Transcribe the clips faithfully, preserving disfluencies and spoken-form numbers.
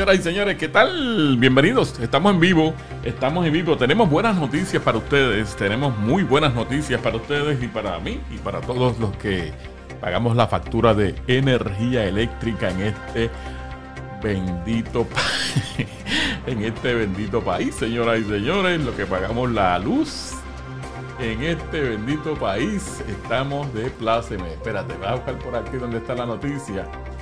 Señoras y señores, ¿qué tal? Bienvenidos, estamos en vivo, estamos en vivo, tenemos buenas noticias para ustedes, tenemos muy buenas noticias para ustedes y para mí y para todos los que pagamos la factura de energía eléctrica en este bendito país, en este bendito país, señoras y señores, lo que pagamos la luz en este bendito país, estamos de pláceme. Espérate, voy a buscar por aquí donde está la noticia.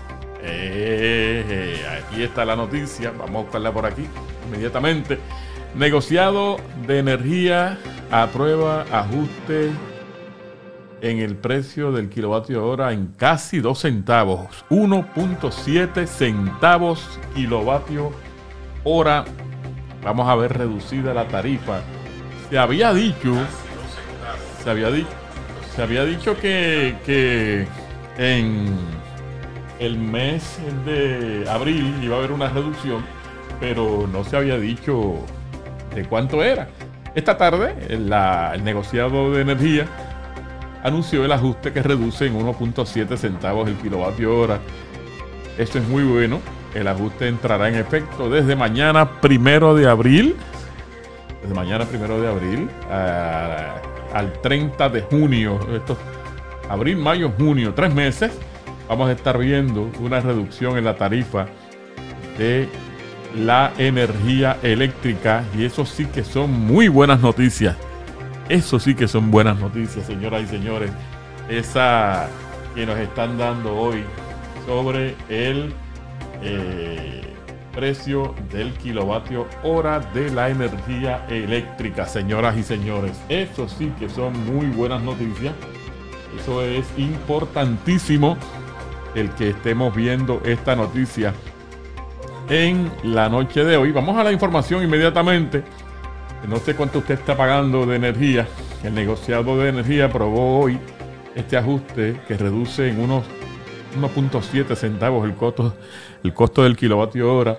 Eh, aquí está la noticia, vamos a buscarla por aquí inmediatamente. Negociado de energía aprueba ajuste en el precio del kilovatio hora en casi dos centavos, uno punto siete centavos kilovatio hora. Vamos a ver reducida la tarifa. Se había dicho, se había dicho, se había dicho que, que en el mes de abril iba a haber una reducción, pero no se había dicho de cuánto era. Esta tarde, la, el negociado de energía anunció el ajuste que reduce en uno punto siete centavos el kilovatio hora. Esto es muy bueno. El ajuste entrará en efecto desde mañana primero de abril. Desde mañana primero de abril a, al treinta de junio. Esto, abril, mayo, junio, tres meses. Vamos a estar viendo una reducción en la tarifa de la energía eléctrica. Y eso sí que son muy buenas noticias. Eso sí que son buenas noticias, señoras y señores. Esa que nos están dando hoy sobre el eh, precio del kilovatio hora de la energía eléctrica, señoras y señores. Eso sí que son muy buenas noticias. Eso es importantísimo, el que estemos viendo esta noticia en la noche de hoy. Vamos a la información inmediatamente. No sé cuánto usted está pagando de energía. El negociado de energía aprobó hoy este ajuste que reduce en unos uno punto siete centavos el costo, el costo del kilovatio hora,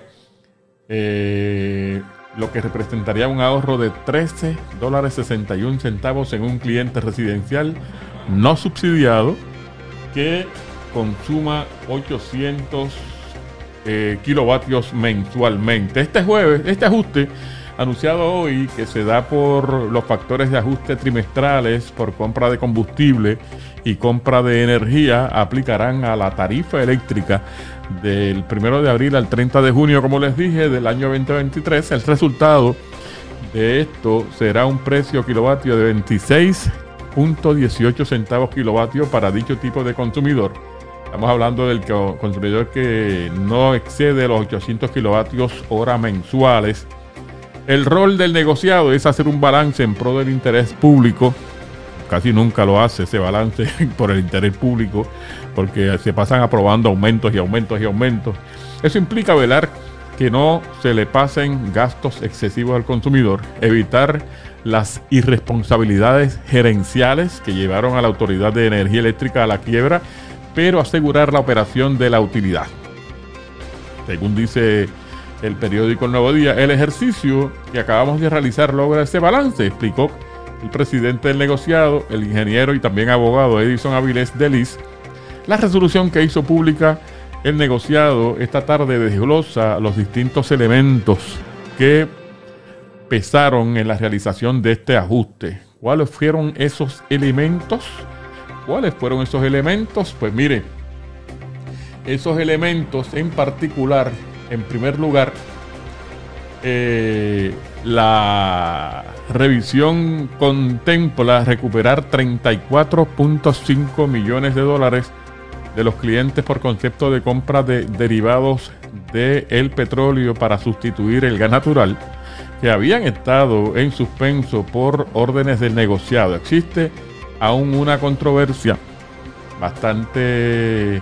eh, lo que representaría un ahorro de trece dólares sesenta y un centavos en un cliente residencial no subsidiado que consuma ochocientos eh, kilovatios mensualmente. Este jueves, este ajuste anunciado hoy, que se da por los factores de ajuste trimestrales por compra de combustible y compra de energía, aplicarán a la tarifa eléctrica del primero de abril al treinta de junio, como les dije, del año veinte veintitrés. El resultado de esto será un precio kilovatio de veintiséis punto dieciocho centavos kilovatio para dicho tipo de consumidor. Estamos hablando del consumidor que no excede los ochocientos kilovatios hora mensuales. El rol del negociado es hacer un balance en pro del interés público. Casi nunca lo hace ese balance por el interés público, porque se pasan aprobando aumentos y aumentos y aumentos. Eso implica velar que no se le pasen gastos excesivos al consumidor, evitar las irresponsabilidades gerenciales que llevaron a la Autoridad de Energía Eléctrica a la quiebra, pero asegurar la operación de la utilidad. Según dice el periódico El Nuevo Día, el ejercicio que acabamos de realizar logra ese balance, explicó el presidente del negociado, el ingeniero y también abogado Edison Avilés de Lis. La resolución que hizo pública el negociado esta tarde desglosa los distintos elementos que pesaron en la realización de este ajuste. ¿Cuáles fueron esos elementos? ¿Cuáles fueron esos elementos? Pues mire, esos elementos en particular, en primer lugar, eh, la revisión contempla recuperar treinta y cuatro punto cinco millones de dólares de los clientes por concepto de compra de derivados del petróleo para sustituir el gas natural que habían estado en suspenso por órdenes del negociado. Existe aún una controversia bastante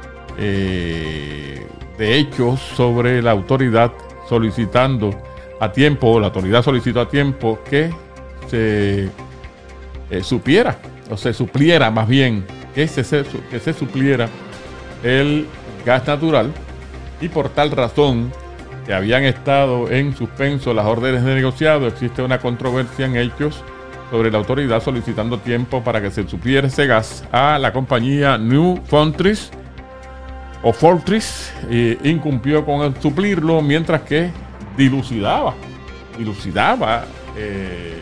eh, de hechos sobre la autoridad solicitando a tiempo, la autoridad solicitó a tiempo que se eh, supiera, o se supliera más bien, que se, se, que se supliera el gas natural, y por tal razón que habían estado en suspenso las órdenes de negociado. Existe una controversia en hechos sobre la autoridad solicitando tiempo para que se supliera ese gas a la compañía New Foundries o Fortress eh, incumplió con el suplirlo, mientras que dilucidaba, dilucidaba eh,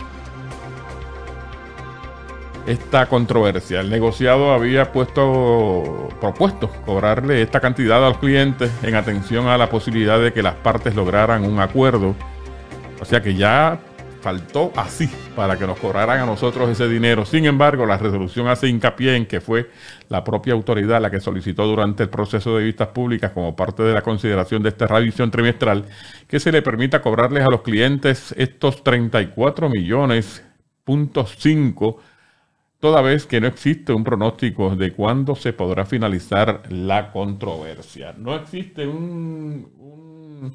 esta controversia. El negociado había puesto, propuesto cobrarle esta cantidad a los clientes en atención a la posibilidad de que las partes lograran un acuerdo. O sea que ya faltó así para que nos cobraran a nosotros ese dinero. Sin embargo, la resolución hace hincapié en que fue la propia autoridad la que solicitó durante el proceso de vistas públicas, como parte de la consideración de esta revisión trimestral, que se le permita cobrarles a los clientes estos treinta y cuatro millones punto cinco, toda vez que no existe un pronóstico de cuándo se podrá finalizar la controversia. No existe un, un,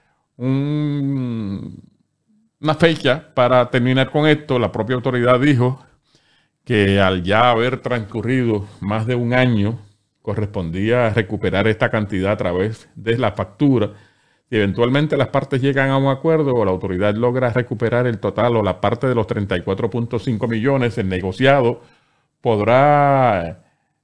un, una fecha para terminar con esto. La propia autoridad dijo que al ya haber transcurrido más de un año, correspondía recuperar esta cantidad a través de la factura. Si eventualmente las partes llegan a un acuerdo o la autoridad logra recuperar el total o la parte de los treinta y cuatro punto cinco millones, el negociado podrá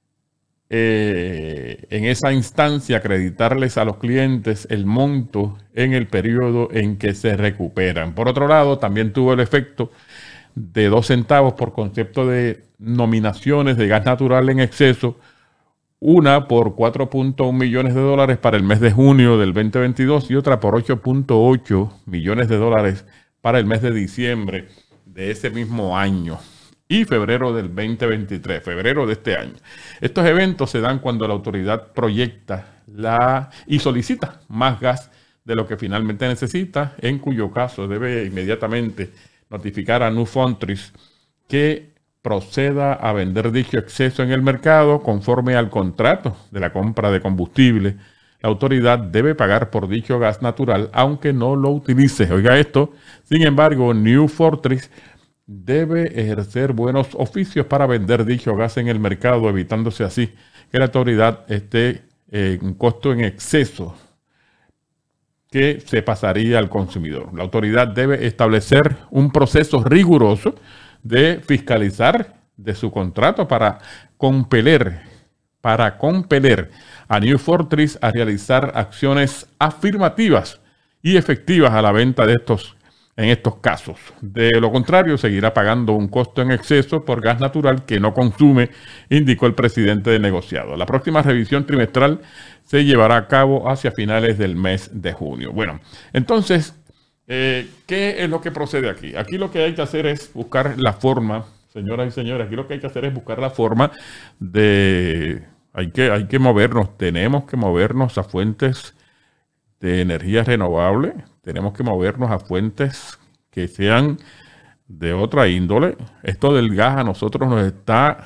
eh, en esa instancia acreditarles a los clientes el monto en el periodo en que se recuperan. Por otro lado, también tuvo el efecto de dos centavos por concepto de nominaciones de gas natural en exceso, una por cuatro punto uno millones de dólares para el mes de junio del veinte veintidós y otra por ocho punto ocho millones de dólares para el mes de diciembre de ese mismo año y febrero del veinte veintitrés, febrero de este año. Estos eventos se dan cuando la autoridad proyecta la y solicita más gas de lo que finalmente necesita, en cuyo caso debe inmediatamente notificar a New Fortress que proceda a vender dicho exceso en el mercado conforme al contrato de la compra de combustible. La autoridad debe pagar por dicho gas natural aunque no lo utilice. Oiga esto, sin embargo, New Fortress debe ejercer buenos oficios para vender dicho gas en el mercado, evitándose así que la autoridad esté en un costo en exceso que se pasaría al consumidor. La autoridad debe establecer un proceso riguroso de fiscalizar de su contrato para compeler, para compeler a New Fortress a realizar acciones afirmativas y efectivas a la venta de estos en estos casos. De lo contrario, seguirá pagando un costo en exceso por gas natural que no consume, indicó el presidente del negociado. La próxima revisión trimestral se llevará a cabo hacia finales del mes de junio. Bueno, entonces, eh, ¿qué es lo que procede aquí? Aquí lo que hay que hacer es buscar la forma, señoras y señores, aquí lo que hay que hacer es buscar la forma de... Hay que, hay que movernos, tenemos que movernos a fuentes de energía renovable, tenemos que movernos a fuentes que sean de otra índole. Esto del gas a nosotros nos está,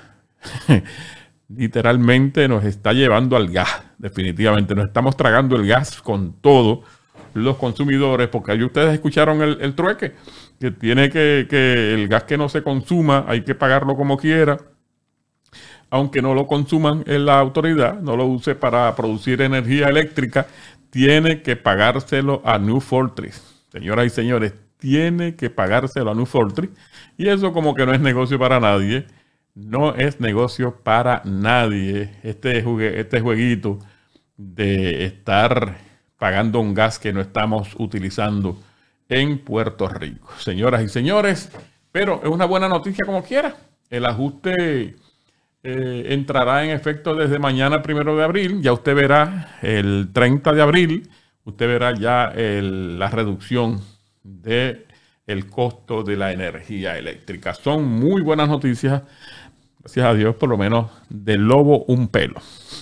literalmente nos está llevando al gas, definitivamente. Nos estamos tragando el gas con todos los consumidores, porque ahí ustedes escucharon el, el trueque, que tiene que, que el gas que no se consuma hay que pagarlo como quiera, aunque no lo consuman en la autoridad, no lo use para producir energía eléctrica, tiene que pagárselo a New Fortress. Señoras y señores, tiene que pagárselo a New Fortress. Y eso como que no es negocio para nadie. No es negocio para nadie. Este, jugue, este jueguito de estar pagando un gas que no estamos utilizando en Puerto Rico. Señoras y señores, pero es una buena noticia como quiera. El ajuste... Eh, entrará en efecto desde mañana, primero de abril. Ya usted verá el treinta de abril, usted verá ya el, la reducción del costo de la energía eléctrica. Son muy buenas noticias, gracias a Dios, por lo menos del lobo un pelo.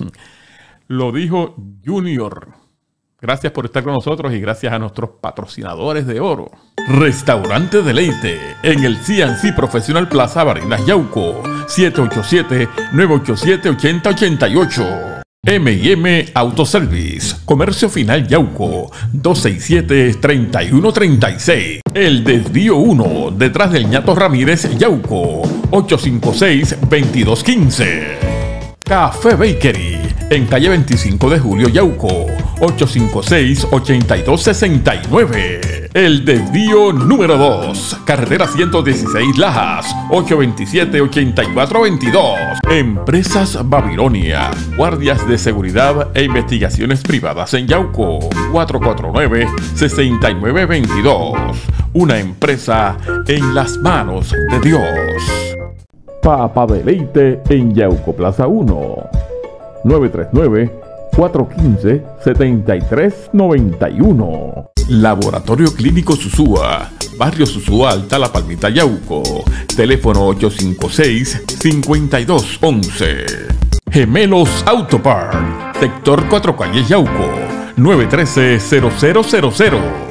Lo dijo Junior. Gracias por estar con nosotros y gracias a nuestros patrocinadores de oro. Restaurante Deleite en el C and C Professional Plaza Barinas Yauco, siete ocho siete, nueve ocho siete, ocho cero ocho ocho. M y M Autoservice, Comercio Final Yauco, dos seis siete, tres uno tres seis. El Desvío uno, detrás del Ñato Ramírez Yauco, ocho cinco seis, dos dos uno cinco. Café Bakery, en calle veinticinco de julio, Yauco, ocho cinco seis, ocho dos seis nueve. El desvío número dos, carretera ciento dieciséis Lajas, ocho dos siete, ocho cuatro dos dos. Empresas Babilonia, guardias de seguridad e investigaciones privadas en Yauco, cuatro cuatro nueve, seis nueve dos dos. Una empresa en las manos de Dios. Papa Deleite en Yauco Plaza uno, nueve tres nueve, cuatro uno cinco, siete tres nueve uno. Laboratorio Clínico Susúa, Barrio Susúa Alta, La Palmita, Yauco. Teléfono ocho cinco seis, cinco dos uno uno. Gemelos Autopart, sector Cuatro Calles, Yauco, nueve uno tres, cero cero cero cero.